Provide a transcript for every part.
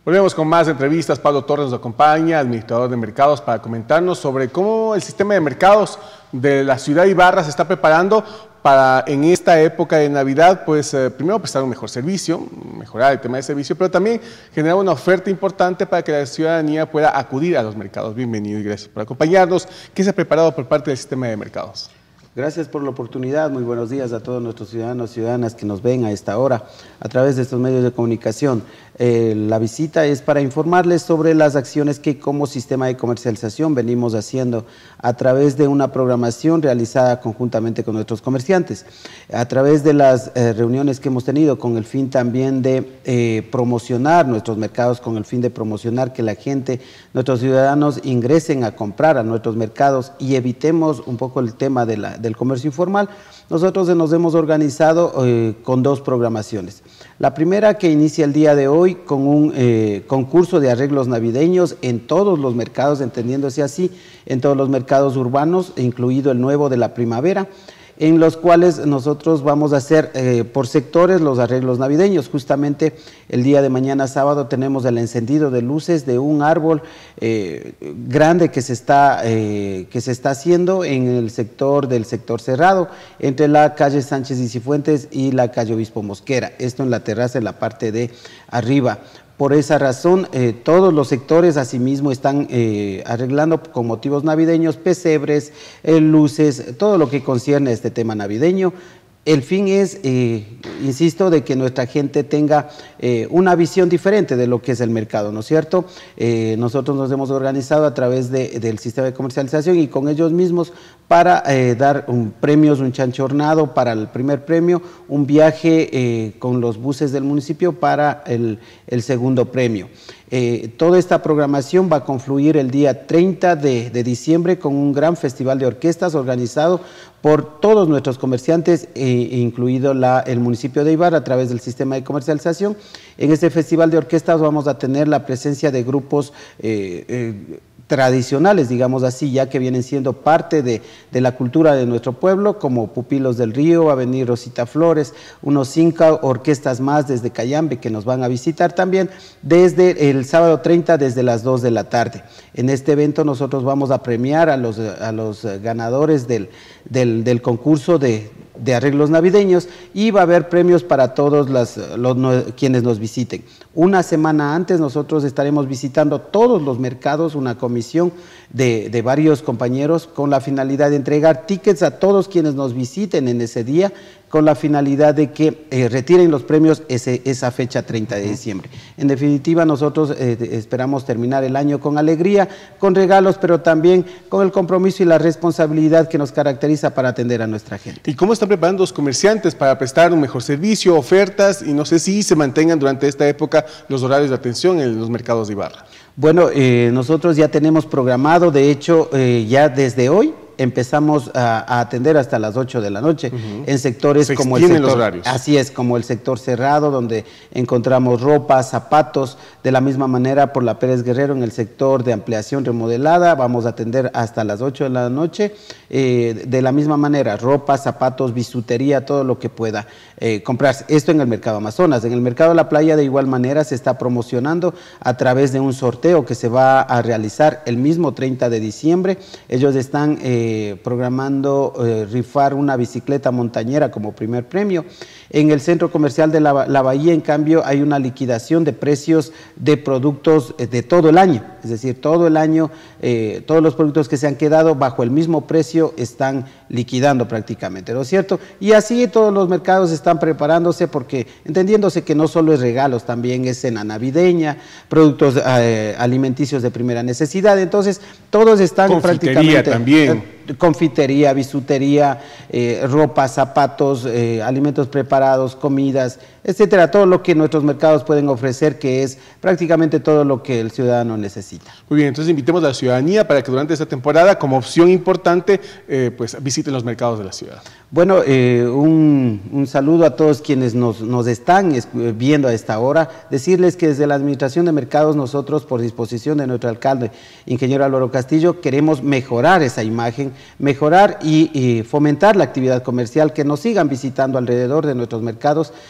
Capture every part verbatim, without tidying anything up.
Volvemos con más entrevistas. Pablo Torres nos acompaña, administrador de mercados, para comentarnos sobre cómo el sistema de mercados de la ciudad de Ibarra se está preparando para en esta época de Navidad, pues eh, primero prestar un mejor servicio, mejorar el tema de servicio, pero también generar una oferta importante para que la ciudadanía pueda acudir a los mercados. Bienvenido y gracias por acompañarnos. ¿Qué se ha preparado por parte del sistema de mercados? Gracias por la oportunidad. Muy buenos días a todos nuestros ciudadanos y ciudadanas que nos ven a esta hora a través de estos medios de comunicación. Eh, la visita es para informarles sobre las acciones que como sistema de comercialización venimos haciendo a través de una programación realizada conjuntamente con nuestros comerciantes, a través de las eh, reuniones que hemos tenido con el fin también de eh, promocionar nuestros mercados, con el fin de promocionar que la gente, nuestros ciudadanos ingresen a comprar a nuestros mercados y evitemos un poco el tema de la, del comercio informal. Nosotros nos hemos organizado eh, con dos programaciones. La primera, que inicia el día de hoy con un eh, concurso de arreglos navideños en todos los mercados, entendiéndose así, en todos los mercados urbanos, incluido el nuevo de la primavera, en los cuales nosotros vamos a hacer eh, por sectores los arreglos navideños. Justamente el día de mañana sábado tenemos el encendido de luces de un árbol eh, grande que se, está, eh, que se está haciendo en el sector del sector cerrado, entre la calle Sánchez y Cifuentes y la calle Obispo Mosquera, esto en la terraza en la parte de arriba. Por esa razón, eh, todos los sectores asimismo están eh, arreglando con motivos navideños, pesebres, eh, luces, todo lo que concierne a este tema navideño. El fin es, eh, insisto, de que nuestra gente tenga eh, una visión diferente de lo que es el mercado, ¿no es cierto? Eh, nosotros nos hemos organizado a través de, del sistema de comercialización y con ellos mismos para eh, dar un, premios, un chanchornado para el primer premio, un viaje eh, con los buses del municipio para el, el segundo premio. Eh, toda esta programación va a confluir el día treinta de diciembre con un gran festival de orquestas organizado por todos nuestros comerciantes, eh, incluido la, el municipio de Ibarra a través del sistema de comercialización. En este festival de orquestas vamos a tener la presencia de grupos eh, eh, tradicionales, digamos así, ya que vienen siendo parte de, de la cultura de nuestro pueblo, como Pupilos del Río, va a venir Rosita Flores, unos cinco orquestas más desde Cayambe que nos van a visitar también desde el sábado treinta, desde las dos de la tarde. En este evento nosotros vamos a premiar a los, a los ganadores del, del, del concurso de de arreglos navideños y va a haber premios para todos las, los, no, quienes nos visiten. Una semana antes nosotros estaremos visitando todos los mercados, una comisión de, de varios compañeros con la finalidad de entregar tickets a todos quienes nos visiten en ese día, con la finalidad de que eh, retiren los premios ese, esa fecha treinta de diciembre. En definitiva, nosotros eh, esperamos terminar el año con alegría, con regalos, pero también con el compromiso y la responsabilidad que nos caracteriza para atender a nuestra gente. ¿Y cómo están preparando los comerciantes para prestar un mejor servicio, ofertas, y no sé si se mantengan durante esta época los horarios de atención en los mercados de Ibarra? Bueno, eh, nosotros ya tenemos programado, de hecho, eh, ya desde hoy, empezamos a, a atender hasta las ocho de la noche, uh-huh. en sectores Se como el sector, los horarios. Así es, como el sector cerrado, donde encontramos ropa, zapatos. De la misma manera por la Pérez Guerrero en el sector de ampliación remodelada, vamos a atender hasta las ocho de la noche. Eh, de la misma manera, ropa, zapatos, bisutería, todo lo que pueda eh, comprarse. Esto en el mercado Amazonas. En el mercado de la playa de igual manera se está promocionando a través de un sorteo que se va a realizar el mismo treinta de diciembre. Ellos están eh, Eh, programando eh, rifar una bicicleta montañera como primer premio. En el centro comercial de la, la Bahía, en cambio, hay una liquidación de precios de productos eh, de todo el año, es decir, todo el año, eh, todos los productos que se han quedado bajo el mismo precio están liquidando prácticamente, ¿no es cierto? Y así todos los mercados están preparándose porque, entendiéndose que no solo es regalos, también es cena navideña, productos eh, alimenticios de primera necesidad, entonces todos están Confitería prácticamente... también. Eh, confitería, bisutería, eh, ropa, zapatos, eh, alimentos preparados, comidas, etcétera, todo lo que nuestros mercados pueden ofrecer, que es prácticamente todo lo que el ciudadano necesita. Muy bien, entonces invitemos a la ciudadanía para que durante esta temporada, como opción importante, eh, pues visiten los mercados de la ciudad. Bueno, eh, un, un saludo a todos quienes nos, nos están viendo a esta hora, decirles que desde la Administración de Mercados nosotros, por disposición de nuestro alcalde, ingeniero Álvaro Castillo, queremos mejorar esa imagen, mejorar y, y fomentar la actividad comercial, que nos sigan visitando alrededor de nuestros mercados y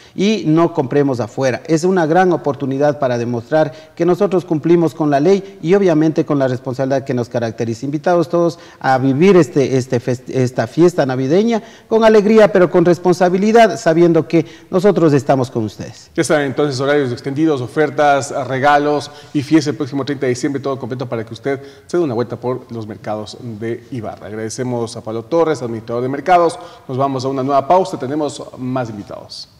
y no compremos afuera. Es una gran oportunidad para demostrar que nosotros cumplimos con la ley y obviamente con la responsabilidad que nos caracteriza. Invitados todos a vivir este, este fest, esta fiesta navideña con alegría, pero con responsabilidad, sabiendo que nosotros estamos con ustedes. Ya saben, entonces, horarios extendidos, ofertas, regalos y fiesta el próximo treinta de diciembre, todo completo para que usted se dé una vuelta por los mercados de Ibarra. Agradecemos a Pablo Torres, administrador de mercados. Nos vamos a una nueva pausa, tenemos más invitados.